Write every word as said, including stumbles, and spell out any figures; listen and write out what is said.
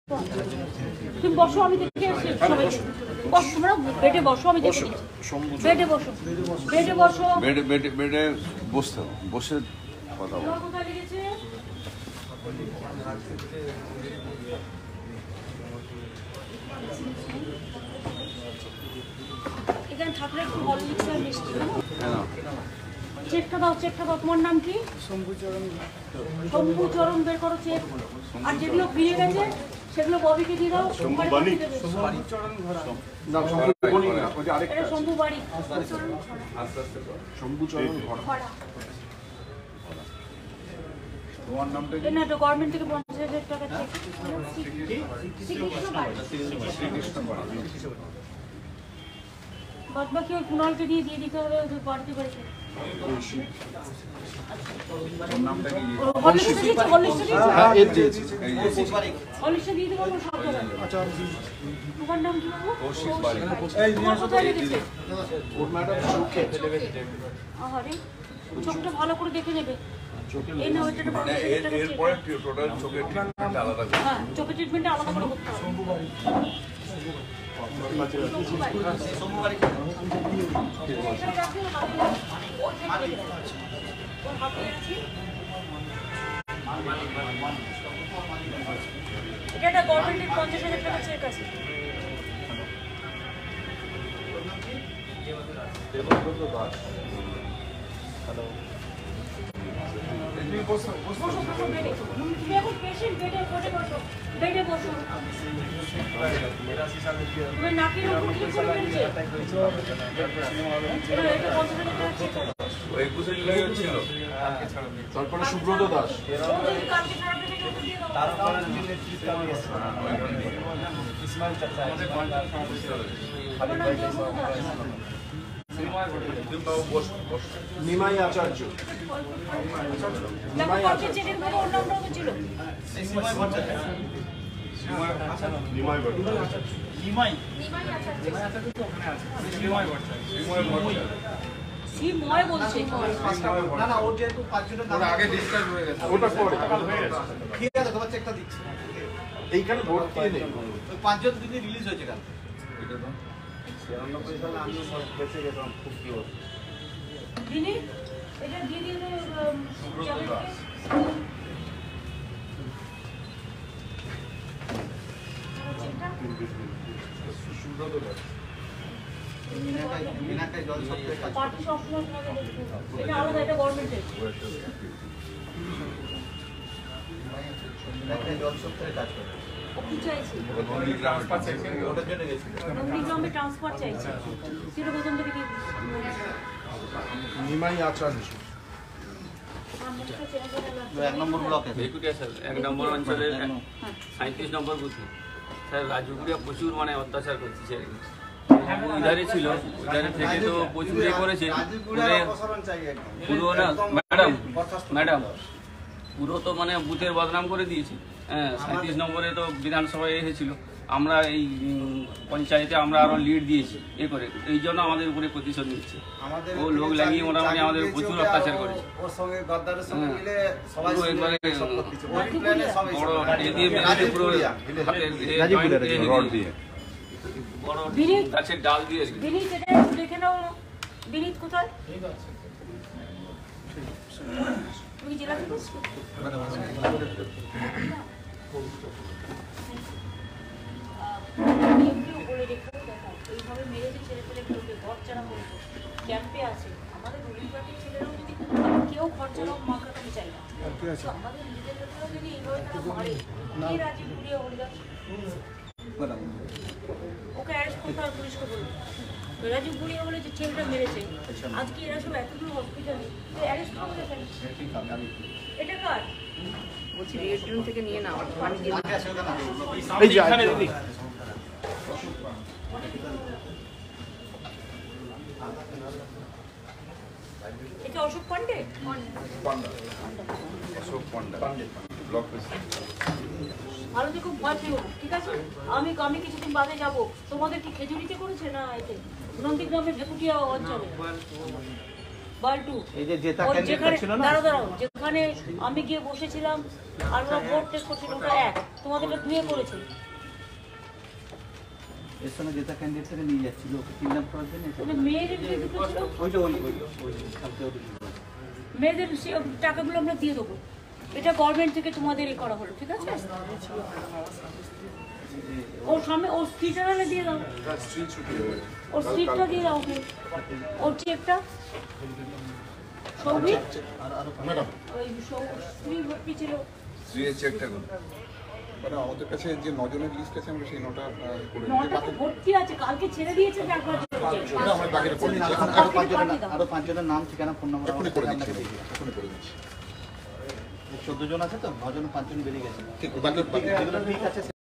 তুমি বসো, আমি দেখে আসছি সবাইকে। বসো তোমরা, বেডে বসো, আমি দেখে দিচ্ছি। বেডে বসো, বেডে বসো, বেডে বেডে বেডে বসতে হবে, বসে কথা বলো। কোথায় লেগেছে? এখানে ঠাকুরের একটু হরলিক্স আর মিষ্টি। চেকটা দাও, চেকটা দাও। তোমার নাম কি? শম্ভুচরণ। শম্ভুচরণ বের করো চেক। আর যেগুলো ফিরে গেছে সেগুলো ববিকে দিয়ে দাও। শম্ভুবাড়ি। শম্ভুচরণ ঘোড়া। না, শম্ভুবাড়ি না, ওই যে আরেকটা। এটা শম্ভুবাড়ি। আস্তে আস্তে করো। শম্ভুচরণ ঘোড়া। তোমার নামটা কি? না, তো গভর্নমেন্ট থেকে পঞ্চাশ হাজার টাকা চেক। বাদ বাকি ওই কুণালকে দিয়ে দিয়ে দিতে হবে ওদের বাড়িতে বাড়িতে। তোমার নাম কি বাবু? চোখটা ভালো করে দেখে নেবে। চোখের ট্রিটমেন্টটা আলাদা করে করতে হবে। এটা একটা গভর্নমেন্টের পঞ্চাশ হাজার টাকা চেক আছে। হ্যালো, বসো বসো বসো বেডে। তুমি এখন পেশেন্ট, বেডে বেডে বসো, বেডে বসো। তুমি নাকের উপর কি করে ফেলছে? এটা এটা পঞ্চাশ হাজার টাকা চেক আছে। ওই একুশে জুলাই ছিল। তারপরে সুব্রত দাস। কালকে ছাড়া দেবে ওটা দিয়ে দাও। তারপরে নেতৃত্ব আমি ইসমাইল চাচা আমাদের কন্টাক্ট নিমাই আচার্য। নিমাই আচার্য চেকের মধ্যে ওর নামটাও তো ছিল। নিমাই ভট্টাচার্য। নিমাই ভট্টাচার্য। নিমাই নিমাই আচার্য। নিমাই আচার্য তো ওখানে আছে। নিমাই ভট্টাচার্য। নিমাই ভট্টাচার্য। সি ময় বলছে। না না, ওর যেহেতু পাঁচজনের নাম আগে ডিসকাস হয়ে গেছে। ওটা পরে ঠিক আছে, তোমার চেকটা দিচ্ছি। এইখানে ভোট দিয়ে নেই। ওই পাঁচজন দিদি রিলিজ হয়েছে কাল। এটা তো ছিয়ানব্বই সালে আমি সব বেঁচে গেলাম, খুব কি হলো দিনে এটা দিয়ে দিয়ে সুব্রত দাস। মিনাকাই মিনাকাই জল সপ্তাহে কাজ পার্টি সবসময় এটা আলাদা, এটা গভর্নমেন্টের। মিনাকাই জল সপ্তাহে কাজ করে। কি চাইছি? ট্রান্সফার চাইছে, ওটার জন্য গেছিল। নন্দীগ্রামে ট্রান্সফার চাইছে। সেটা প্রথম থেকে দিয়ে দিচ্ছি। নিমাই আচার্য। এক নম্বর ব্লকে ভেকুটিয়া স্যার, এক নম্বর অঞ্চলের সাঁত্রিশ নম্বর বুথে স্যার রাজুগুড়িয়া প্রচুর মানে অত্যাচার করছে। স্যার ইধারে ছিল, ইধারে থেকে তো প্রচুর ইয়ে করেছে পুরো না। ম্যাডাম ম্যাডাম পুরো তো মানে বুথের বদনাম করে দিয়েছে। হ্যাঁ, সাঁত্রিশ নম্বরে তো বিধানসভায় এসেছিল। আমরা এই পঞ্চায়েতে আমরা আরো লিড দিয়েছি এ করে, এই জন্য আমাদের উপরে প্রতিশোধ নিচ্ছে। ও লোক লাগিয়ে মোটামুটি আমাদের প্রচুর অত্যাচার করেছে। ওর সঙ্গে গদ্দারের সঙ্গে মিলে সবাই পুরো একবারে ওই প্ল্যানে সবাই বড় এ দিয়ে মেরেছে, পুরো হাতের রড দিয়ে বড় গাছের ডাল দিয়ে। বিনীত এটা দেখে নাও। বিনীত কোথায়? তুমি জেলা থেকে এইভাবে মেরেছে ছেলে ছেলে ঘর ছাড়া করতো। ক্যাম্পে আছে আমাদের রবীন্দ্রনাথের ছেলেরাও যদি কেউ ঘর ছাড়াও মা কাটাতে চাই না। আমাদের নিজের লোকেরা যদি এইভাবে তারা মারে, কে রাজি ঘুরিয়ে হরিদাস ওকে অ্যারেস্ট করতে হবে, পুলিশকে বলবো। রাজু গুড়িয়া বলে যে ছেলেটা মেরেছে, আজকে এরা সব এতদূর হসপিটালে অ্যারেস্ট করতে চাই। এটা কার? বলছি রেড রুম থেকে নিয়ে নাও পানি দিয়ে। এই যে এখানে দিদি এটা অশোক পান্ডে। Panda Ashok Panda block president. ভালো থেকে খুব ভয় পেও, ঠিক আছে? আমি আমি কিছুদিন বাদে যাবো। তোমাদের কি খেজুরিতে করেছে না এতে নন্দীগ্রামে ভেকুটিয়া অঞ্চলে? বাল্টু এই যে জেতা ওই ক্যান্ডিডেট যেখানে ছিল না দাঁড়াও দাঁড়াও যেখানে আমি গিয়ে বসেছিলাম আর ওরা ভোট টেস্ট করছিল ওটা এক তোমাদেরটা দুয়ে করেছে এর সঙ্গে জেতা ক্যান্ডিডেট থেকে নিয়ে যাচ্ছিল ওকে কিডন্যাপ করার জন্য ওদের মেয়েদের বিক্রি করছিল ওইটা ওই ওই ওই কালকে ওটা মেয়েদের সে টাকাগুলো আমরা দিয়ে দেবো এটা গভর্নমেন্ট থেকে তোমাদের এ করা হলো ঠিক আছে ওর সামনে ওর স্ত্রীটা নাহলে দিয়ে দাও ওর স্ত্রীটা দিয়ে দাও ওকে ওর চেকটা সৌভিক ওই সৌ- স্ত্রী ভর্তি ছিল স্ত্রীর চেকটা করুন মানে আমাদের কাছে যে নজনের লিস্ট আছে আমরা সেই নটা আহ, করে নিই। নটা তো ভর্তি আছে কালকে ছেড়ে দিয়েছে চারবার ওটা আমরা বাকিটা করে দিচ্ছি এখন আরো পাঁচজনের আরো পাঁচজনের নাম ঠিকানা ফোন নাম্বার এখনই করে দিচ্ছি আপনাকে দিয়ে এখনই করে দিচ্ছি চোদ্দ জন আছে তো নজন পাঁচজন বেরিয়ে গেছে ঠিক বাকি বাকি যেগুলো ঠিক আছে